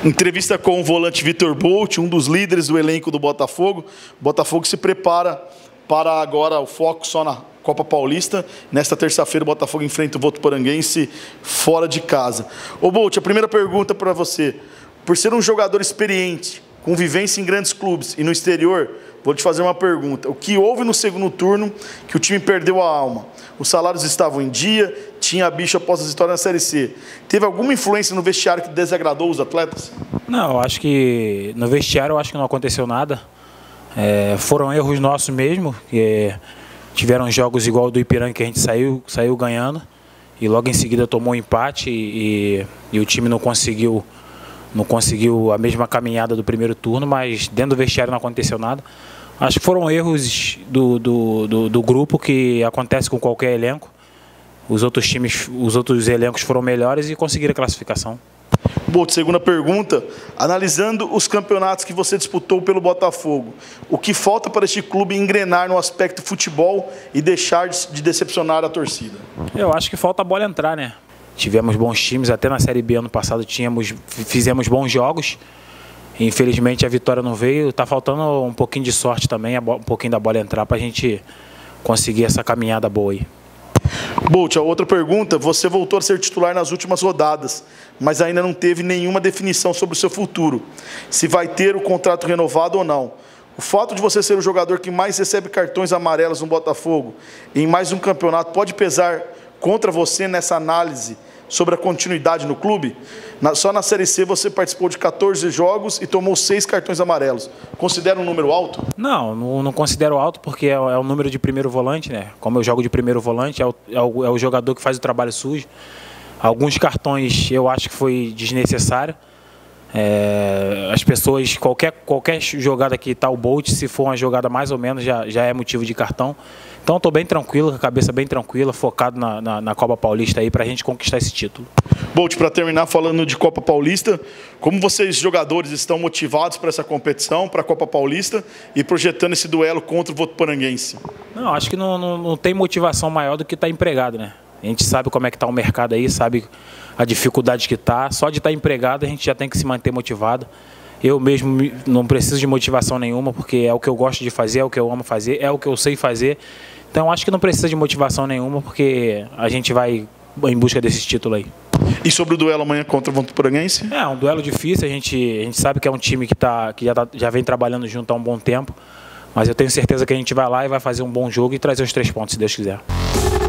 Entrevista com o volante Vitor Bolt, um dos líderes do elenco do Botafogo. O Botafogo se prepara para agora o foco só na Copa Paulista. Nesta terça-feira o Botafogo enfrenta o Votuporanguense fora de casa. Ô Bolt, a primeira pergunta para você. Por ser um jogador experiente, com vivência em grandes clubes e no exterior, vou te fazer uma pergunta. O que houve no segundo turno que o time perdeu a alma? Os salários estavam em dia, tinha bicho após as vitórias na Série C. Teve alguma influência no vestiário que desagradou os atletas? Não, eu acho que no vestiário não aconteceu nada. Foram erros nossos mesmo, que tiveram jogos igual o do Ipiranga que a gente saiu ganhando e logo em seguida tomou um empate e o time não conseguiu a mesma caminhada do primeiro turno, mas dentro do vestiário não aconteceu nada. Acho que foram erros do grupo que acontece com qualquer elenco. Os outros elencos foram melhores e conseguiram a classificação. Bolt, segunda pergunta. Analisando os campeonatos que você disputou pelo Botafogo, o que falta para este clube engrenar no aspecto futebol e deixar de decepcionar a torcida? Eu acho que falta a bola entrar, né? Tivemos bons times, até na Série B ano passado fizemos bons jogos. Infelizmente a vitória não veio, está faltando um pouquinho de sorte também, um pouquinho da bola entrar para a gente conseguir essa caminhada boa aí. Bolt, a outra pergunta, você voltou a ser titular nas últimas rodadas, mas ainda não teve nenhuma definição sobre o seu futuro, se vai ter o contrato renovado ou não. O fato de você ser o jogador que mais recebe cartões amarelos no Botafogo em mais um campeonato pode pesar contra você nessa análise sobre a continuidade no clube? Só na Série C você participou de 14 jogos e tomou 6 cartões amarelos. Considera um número alto? Não considero alto porque é o número de primeiro volante, né? Como eu jogo de primeiro volante, é o jogador que faz o trabalho sujo. Alguns cartões eu acho que foi desnecessário. As pessoas, qualquer jogada que está o Bolt, se for uma jogada mais ou menos, já é motivo de cartão. Então estou bem tranquilo, com a cabeça bem tranquila, focado na Copa Paulista aí para a gente conquistar esse título. Bolt, para terminar falando de Copa Paulista, como vocês jogadores estão motivados para essa competição, para a Copa Paulista e projetando esse duelo contra o Votuporanguense? Não, acho que não tem motivação maior do que estar empregado, né? A gente sabe como é que está o mercado aí, sabe a dificuldade que está. Só de estar empregado a gente já tem que se manter motivado. Eu mesmo não preciso de motivação nenhuma, porque é o que eu gosto de fazer, é o que eu amo fazer, é o que eu sei fazer. Então acho que não precisa de motivação nenhuma, porque a gente vai em busca desse título aí. E sobre o duelo amanhã contra o Votuporanguense? É um duelo difícil, a gente sabe que é um time que já vem trabalhando junto há um bom tempo, mas eu tenho certeza que a gente vai lá e vai fazer um bom jogo e trazer os 3 pontos, se Deus quiser.